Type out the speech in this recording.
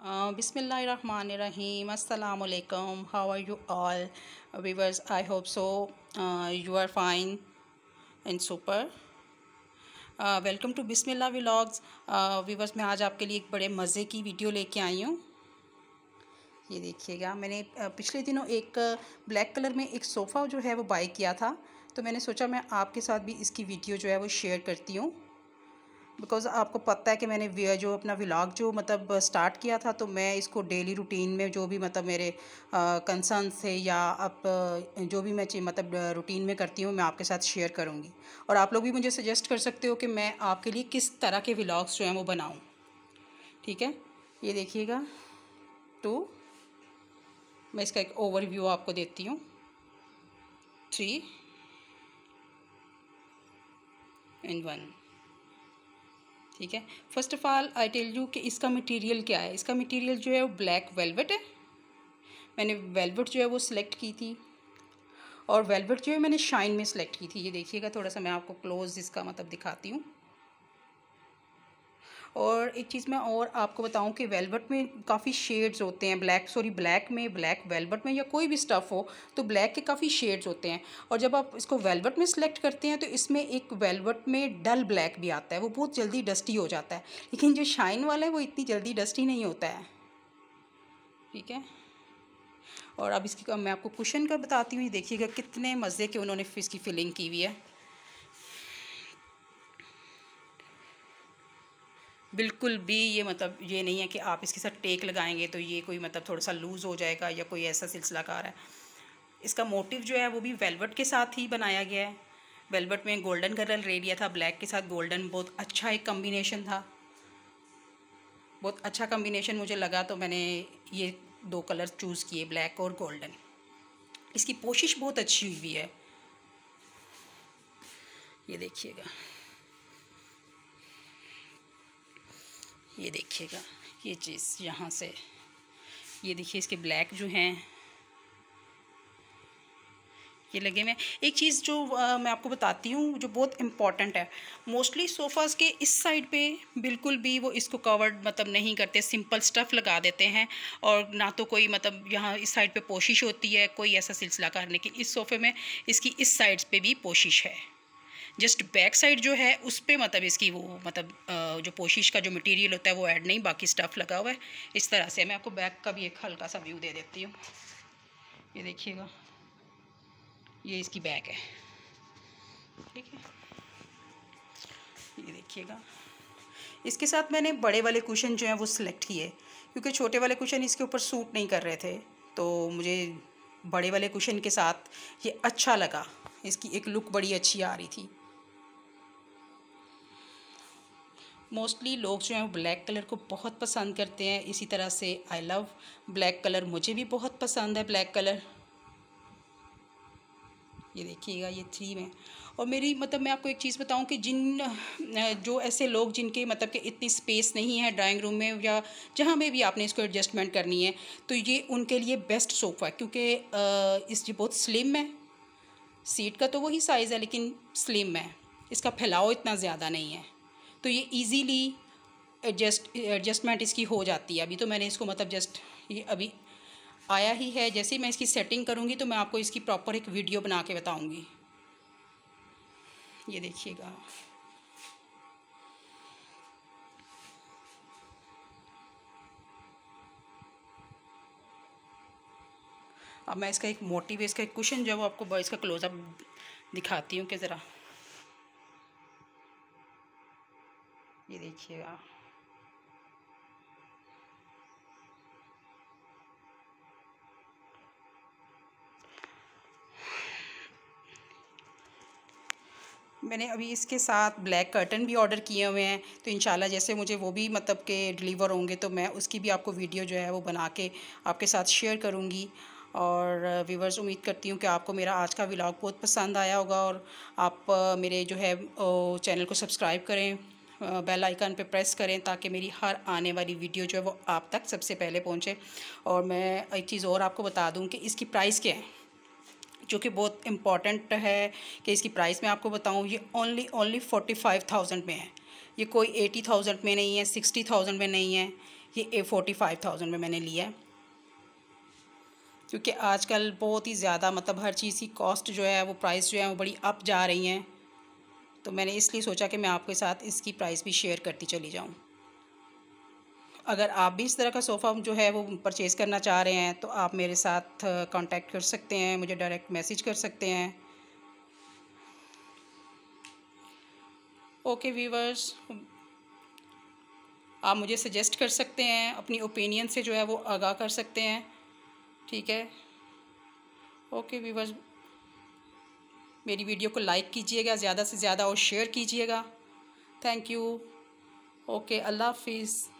Bismillahirrahmanirrahim. Assalamu alaikum. How are you all viewers? I hope so. You are fine and super. Welcome to Bismillah vlogs. Viewers, मैं आज आपके लिए एक बड़े मज़े की वीडियो लेके आई हूँ। ये देखिएगा, मैंने पिछले दिनों एक ब्लैक कलर में एक सोफ़ा जो है वो बाय किया था, तो मैंने सोचा मैं आपके साथ भी इसकी वीडियो जो है वो शेयर करती हूँ। बिकॉज़ आपको पता है कि मैंने जो अपना व्लॉग जो मतलब स्टार्ट किया था, तो मैं इसको डेली रूटीन में जो भी मतलब मेरे कंसर्न्स थे या अब जो भी मैं मतलब रूटीन में करती हूँ, मैं आपके साथ शेयर करूँगी। और आप लोग भी मुझे सजेस्ट कर सकते हो कि मैं आपके लिए किस तरह के व्लॉग्स जो हैं वो बनाऊँ। ठीक है, ये देखिएगा। तो मैं इसका एक ओवरव्यू आपको देती हूँ। 3 and 1। ठीक है, first of all I tell you कि इसका मटेरियल क्या है। इसका मटेरियल जो है वो ब्लैक वेलवेट है। मैंने वेलवेट जो है वो सिलेक्ट की थी, और वेलवेट जो है मैंने शाइन में सिलेक्ट की थी। ये देखिएगा, थोड़ा सा मैं आपको क्लोज इसका मतलब दिखाती हूँ। और एक चीज़ मैं और आपको बताऊं कि वेलवेट में काफ़ी शेड्स होते हैं। ब्लैक में, ब्लैक वेलवेट में या कोई भी स्टफ़ हो तो ब्लैक के काफ़ी शेड्स होते हैं। और जब आप इसको वेलवेट में सेलेक्ट करते हैं तो इसमें एक वेलवेट में डल ब्लैक भी आता है, वो बहुत जल्दी डस्टी हो जाता है। लेकिन जो शाइन वाला है वो इतनी जल्दी डस्टी नहीं होता है। ठीक है, और अब इसकी मैं आपको कुशन का बताती हूँ। ये देखिएगा कितने मज़े के उन्होंने इसकी फिलिंग की हुई है। बिल्कुल भी ये मतलब ये नहीं है कि आप इसके साथ टेक लगाएंगे तो ये कोई मतलब थोड़ा सा लूज़ हो जाएगा या कोई ऐसा सिलसिलाकार है। इसका मोटिव जो है वो भी वेलवेट के साथ ही बनाया गया है। वेलवेट में गोल्डन कलर ले लिया था, ब्लैक के साथ गोल्डन, बहुत अच्छा एक कम्बिनेशन था। बहुत अच्छा कम्बिनेशन मुझे लगा, तो मैंने ये 2 कलर चूज़ किए, ब्लैक और गोल्डन। इसकी पोशिश बहुत अच्छी हुई है। ये देखिएगा, ये देखिएगा, ये चीज़ यहाँ से ये देखिए, इसके ब्लैक जो हैं ये लगे हुए। एक चीज़ जो मैं आपको बताती हूँ जो बहुत इम्पॉर्टेंट है, मोस्टली सोफ़ाज़ के इस साइड पे बिल्कुल भी वो इसको कवर्ड मतलब नहीं करते, सिंपल स्टफ़ लगा देते हैं। और ना तो कोई मतलब यहाँ इस साइड पे पोशिश होती है, कोई ऐसा सिलसिला कर। लेकिन इस सोफ़े में इसकी इस साइड्स पे भी पोशिश है। जस्ट बैक साइड जो है उस पर मतलब इसकी वो मतलब जो पोशिश का जो मटेरियल होता है वो ऐड नहीं, बाकी स्टफ़ लगा हुआ है इस तरह से। मैं आपको बैक का भी एक हल्का सा व्यू दे देती हूँ। ये देखिएगा, ये इसकी बैक है। ठीक है, ये देखिएगा। इसके साथ मैंने बड़े वाले कुशन जो हैं वो सिलेक्ट किए, क्योंकि छोटे वाले कुशन इसके ऊपर सूट नहीं कर रहे थे, तो मुझे बड़े वाले कुशन के साथ ये अच्छा लगा। इसकी एक लुक बड़ी अच्छी आ रही थी। मोस्टली लोग जो हैं ब्लैक कलर को बहुत पसंद करते हैं। इसी तरह से आई लव ब्लैक कलर, मुझे भी बहुत पसंद है ब्लैक कलर। ये देखिएगा, ये 3 में। और मेरी मतलब मैं आपको एक चीज़ बताऊं कि जो ऐसे लोग जिनके मतलब कि इतनी स्पेस नहीं है ड्राइंग रूम में या जहाँ में भी आपने इसको एडजस्टमेंट करनी है, तो ये उनके लिए बेस्ट सोफ़ा है। क्योंकि ये बहुत स्लिम है। सीट का तो वही साइज़ है लेकिन स्लिम है, इसका फैलाव इतना ज़्यादा नहीं है, तो ये इजीली एडजस्टमेंट इसकी हो जाती है। अभी तो मैंने इसको मतलब जस्ट ये अभी आया ही है। जैसे ही मैं इसकी सेटिंग करूँगी तो मैं आपको इसकी प्रॉपर एक वीडियो बना के बताऊँगी। ये देखिएगा, अब मैं इसका एक मोटिव, इसका एक कुशन जो है वो आपको इसका क्लोज़अप दिखाती हूँ कि ज़रा ये देखिएगा। मैंने अभी इसके साथ ब्लैक कर्टन भी ऑर्डर किए हुए हैं, तो इंशाल्लाह जैसे मुझे वो भी मतलब के डिलीवर होंगे तो मैं उसकी भी आपको वीडियो जो है वो बना के आपके साथ शेयर करूँगी। और व्यूवर्स, उम्मीद करती हूँ कि आपको मेरा आज का व्लॉग बहुत पसंद आया होगा, और आप मेरे जो है चैनल को सब्सक्राइब करें, बेल आइकन पे प्रेस करें, ताकि मेरी हर आने वाली वीडियो जो है वो आप तक सबसे पहले पहुँचे। और मैं एक चीज़ और आपको बता दूँ कि इसकी प्राइस क्या है, जो कि बहुत इम्पॉर्टेंट है कि इसकी प्राइस मैं आपको बताऊं। ये ओनली 45,000 में है। ये कोई 80,000 में नहीं है, 60,000 में नहीं है। ये 45,000 में मैंने लिया है, क्योंकि आजकल बहुत ही ज़्यादा मतलब हर चीज़ की कॉस्ट जो है वो प्राइस जो है वो बड़ी अप जा रही हैं, तो मैंने इसलिए सोचा कि मैं आपके साथ इसकी प्राइस भी शेयर करती चली जाऊँ। अगर आप भी इस तरह का सोफ़ा जो है वो परचेज़ करना चाह रहे हैं तो आप मेरे साथ कांटेक्ट कर सकते हैं, मुझे डायरेक्ट मैसेज कर सकते हैं। ओके व्यूवर्स, आप मुझे सजेस्ट कर सकते हैं, अपनी ओपिनियन से जो है वो आगाह कर सकते हैं, ठीक है। ओके व्यूवर्स, मेरी वीडियो को लाइक कीजिएगा ज़्यादा से ज़्यादा और शेयर कीजिएगा। Thank you. ओके, अल्लाह हाफिज़।